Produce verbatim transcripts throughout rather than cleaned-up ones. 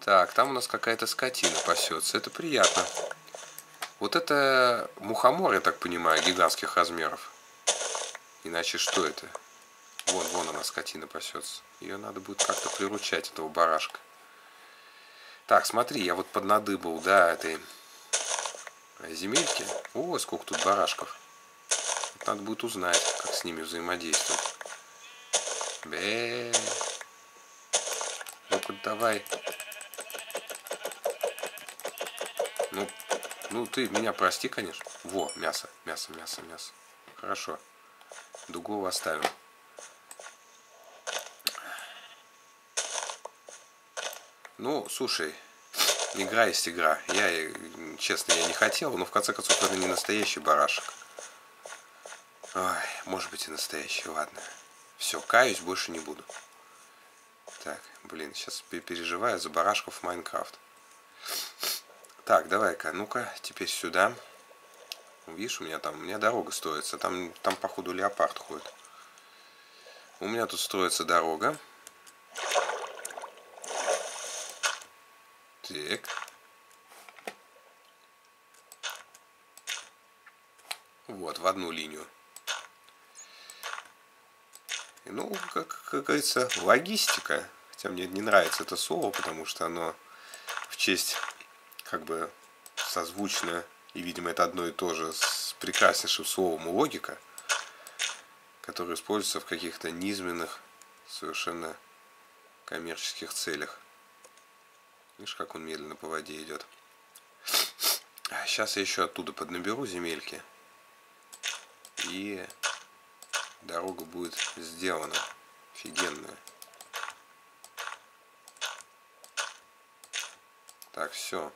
Так, там у нас какая-то скотина пасется. Это приятно. Вот это мухомор, я так понимаю, гигантских размеров. Иначе что это? Вон, вон она, скотина пасется. Ее надо будет как-то приручать, этого барашка. Так, смотри, я вот поднадыбал, да, этой земельки. Ой, сколько тут барашков. Надо будет узнать, как с ними взаимодействовать. Бе. Ну-ка, давай. Ну, ну, ты меня прости, конечно. Во, мясо, мясо, мясо, мясо. Хорошо. Дугу оставим. Ну, слушай, игра есть игра. Я, честно, я не хотел, но в конце концов это не настоящий барашек. Ой, может быть и настоящий, ладно. Все, каюсь, больше не буду. Так, блин, сейчас переживаю за барашков в Майнкрафт. Так, давай-ка, ну-ка, теперь сюда. Видишь, у меня там, у меня дорога строится. Там, там походу, леопард ходит. У меня тут строится дорога. Так. Вот, в одну линию. Ну, как, как говорится, логистика. Хотя мне не нравится это слово, потому что оно в честь, как бы, созвучно, и, видимо, это одно и то же с прекраснейшим словом логика, которое используется в каких-то низменных, совершенно коммерческих целях. Видишь, как он медленно по воде идет. Сейчас я еще оттуда поднаберу земельки. И дорога будет сделана. Офигенная. Так, все.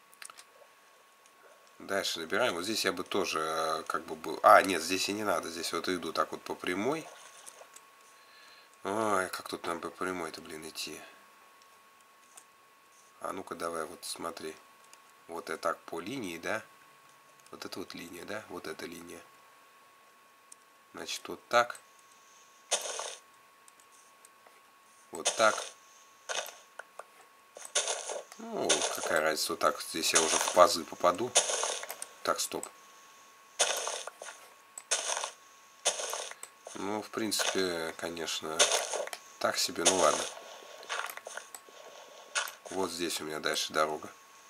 Дальше набираем. Вот здесь я бы тоже как бы был... А, нет, здесь и не надо. Здесь вот иду так вот по прямой. Ой, как тут нам по прямой-то, блин, идти. А ну-ка давай, вот смотри. Вот это так по линии, да? Вот это вот линия, да? Вот эта линия. Значит, вот так. Вот так. Ну, какая разница, вот так. Здесь я уже в пазы попаду. Так, стоп. Ну, в принципе, конечно, так себе, ну ладно. Вот здесь у меня дальше дорога.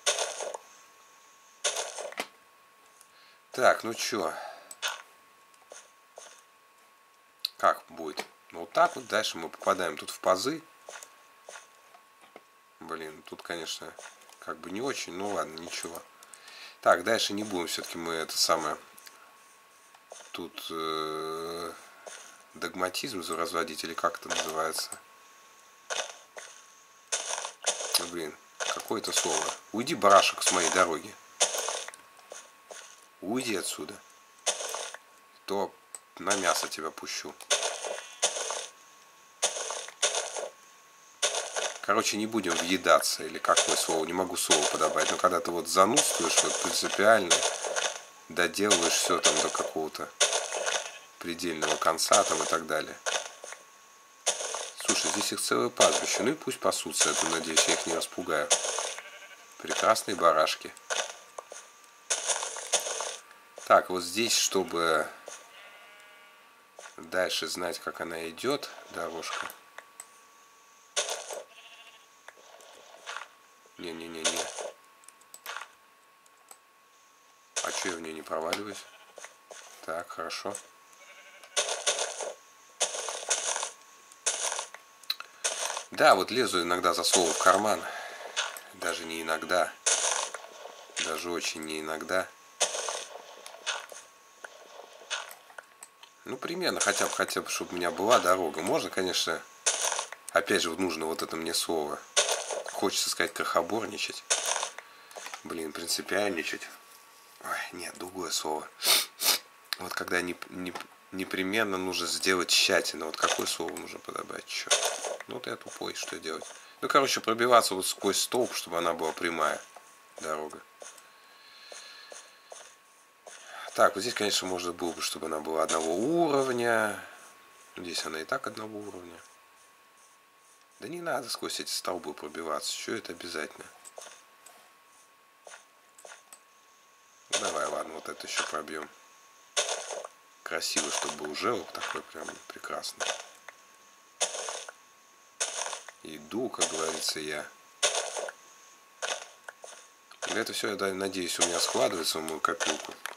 Так, ну чё? Как будет? Ну вот так вот. Дальше мы попадаем тут в пазы. Блин, тут, конечно, как бы не очень. Ну ладно, ничего. Так, дальше не будем все-таки мы это самое... Тут э, догматизм разводить, или как это называется? Блин, какое-то слово. Уйди, барашек, с моей дороги. Уйди отсюда. То на мясо тебя пущу. Короче, не будем въедаться, или какое слово, не могу слово подобрать. Но когда ты вот занудствуешь, вот принципиально доделываешь все там до какого-то предельного конца там и так далее. Слушай, здесь их целое пастбище. Ну и пусть пасутся, я надеюсь, я их не распугаю. Прекрасные барашки. Так, вот здесь, чтобы дальше знать, как она идет, дорожка. Не-не-не-не. А что я в ней не проваливаюсь? Так, хорошо. Да, вот лезу иногда за слово в карман. Даже не иногда. Даже очень не иногда. Ну, примерно, хотя бы, хотя бы, чтобы у меня была дорога. Можно, конечно, опять же, вот нужно вот это мне слово. Хочется сказать крохоборничать. Блин, принципиальничать. Ой, нет, другое слово. Вот когда не, не, непременно нужно сделать тщательно. Вот какое слово нужно подобрать? Черт. Ну вот я тупой, что делать? Ну, короче, пробиваться вот сквозь столб, чтобы она была прямая дорога. Так, вот здесь, конечно, можно было бы, чтобы она была одного уровня. Здесь она и так одного уровня. Да не надо сквозь эти столбы пробиваться. Что это обязательно? Давай, ладно, вот это еще пробьем. Красиво, чтобы уже вот такой прям прекрасный. Иду, как говорится, я. Это все, я надеюсь, у меня складывается в мою копилку.